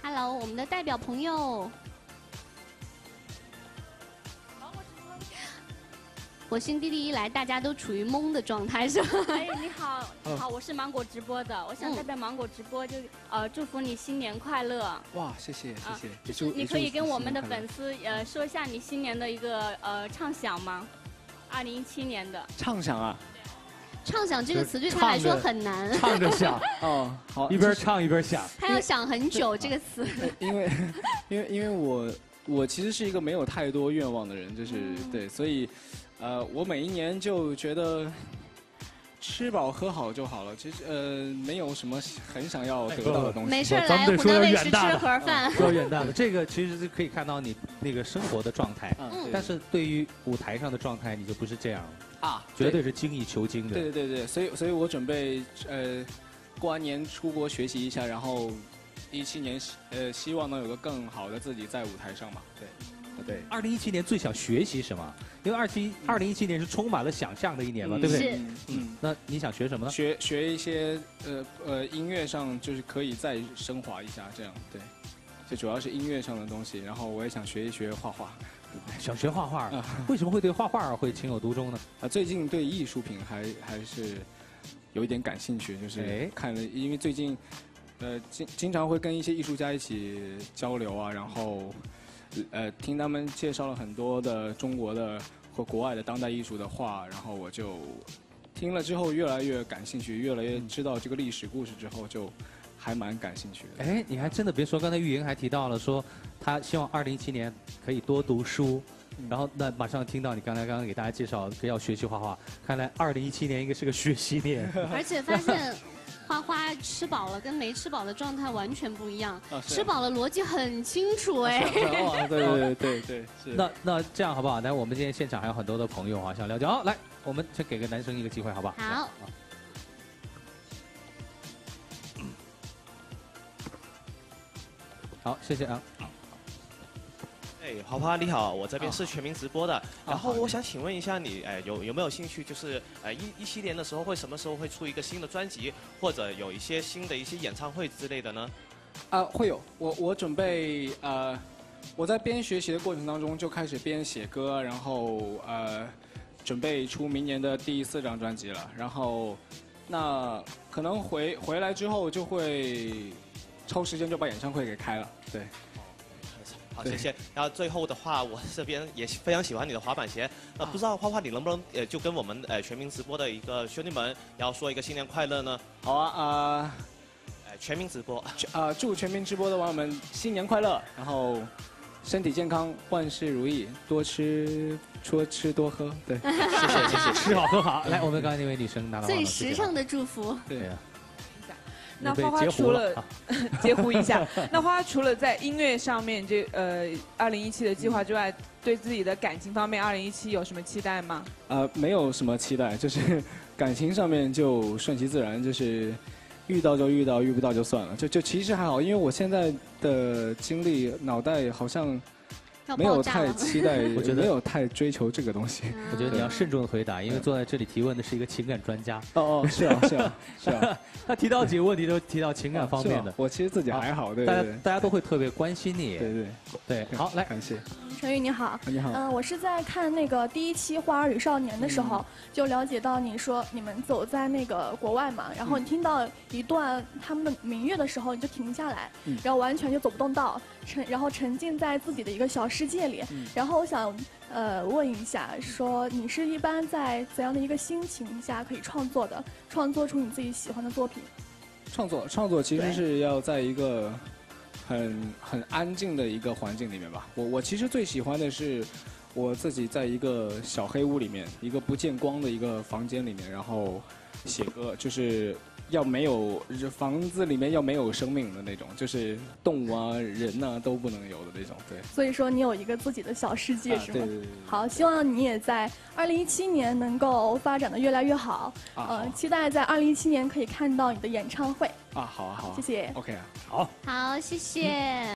Hello， 我们的代表朋友。我新弟弟一来，大家都处于懵的状态，是吧？ 哎，你好，你好，我是芒果直播的，我想代表芒果直播就祝福你新年快乐。 哇，谢谢谢谢。 你可以跟我们的粉丝说一下你新年的一个畅想吗？2017年的畅想啊。 畅想这个词对他来说很难。 唱着想哦，好， 一边唱一边想。 他要想很久这个词。 因为我其实是一个没有太多愿望的人，就是对，所以我每一年就觉得吃饱喝好就好了。其实没有什么很想要得到的东西。 没事，来湖南卫视吃盒饭。 说远大的，这个其实是可以看到你那个生活的状态，但是对于舞台上的状态，你就不是这样了。啊，绝对是精益求精的。 对，所以我准备过完年出国学习一下，然后17年希望能有个更好的自己在舞台上嘛。对。 2017年最想学习什么？因为2017年是充满了想象的一年嘛，对不对？那你想学什么呢？ 学一些音乐上就是可以再升华一下，这样对。就主要是音乐上的东西，然后我也想学一学画画。 想学画画，为什么会对画画会情有独钟呢？ 最近对艺术品还是有一点感兴趣，就是看了，因为最近经常会跟一些艺术家一起交流啊，然后听他们介绍了很多的中国的和国外的当代艺术的画，然后我就听了之后越来越感兴趣，越来越知道这个历史故事之后就。还蛮感兴趣的。 哎，你还真的别说，刚才玉莹还提到了说，她希望2017年可以多读书，然后那马上听到你刚刚给大家介绍要学习画画，看来2017年应该是个学习年。 而且发现，花花吃饱了跟没吃饱的状态完全不一样，吃饱了逻辑很清楚哎。 对，是。 那这样好不好？来，我们今天现场还有很多的朋友啊，想了解。好，来，我们先给个男生一个机会，好不好？ 好。 好，谢谢啊。 哎，花花你好，我这边是全民直播的。然后我想请问一下你，有没有兴趣，就是17年的时候什么时候会出一个新的专辑，或者有一些新的演唱会之类的呢？ 会有，我准备我在边学习的过程当中就开始边写歌，然后准备出明年的第4张专辑了。然后那可能回来之后就会。抽时间就把演唱会给开了，对。 好，谢谢。然后最后的话，我这边也非常喜欢你的滑板鞋。不知道花花你能不能就跟我们全民直播的一个兄弟们，然后说一个新年快乐呢？ 好啊， 全民直播祝全民直播的网友们新年快乐，然后身体健康，万事如意，多吃多喝，对。 谢谢， 吃好喝好。来，我们刚才那位女生拿到最时尚的祝福。 对呀。 那花花除了截胡一下，那花花除了在音乐上面2017的计划之外，对自己的感情方面2017有什么期待吗？ 没有什么期待，就是感情上面就顺其自然，就是遇到就遇到，遇不到就算了，就其实还好，因为我现在的经历脑袋好像。没有太期待，我觉得没有太追求这个东西。 我觉得你要慎重的回答，因为坐在这里提问的是一个情感专家。 是啊。 他提到几个问题都提到情感方面的。 我其实自己还好，对。 大家都会特别关心你。 对。 好，来， 感谢。 陈宇你好。 你好。 我是在看那个第1期《花儿与少年》的时候，就了解到你说你们走在那个国外嘛，然后你听到一段他们的民乐的时候，你就停下来，然后完全就走不动道，然后沉浸在自己的一个小世界里。然后我想问一下，说你是一般在怎样的一个心情下可以创作出你自己喜欢的作品？ 创作其实是要在一个很安静的一个环境里面吧。我其实最喜欢的是我自己在一个小黑屋里面，一个不见光的一个房间里面，然后写歌，就是要没有房子里面要没有生命的那种，就是动物啊、人啊都不能有的那种，对。 所以说你有一个自己的小世界，是吗？ 对。 好，希望你也在2017年能够发展的越来越好。期待在2017年可以看到你的演唱会。 好啊。 谢谢。 OK 啊， 好，谢谢。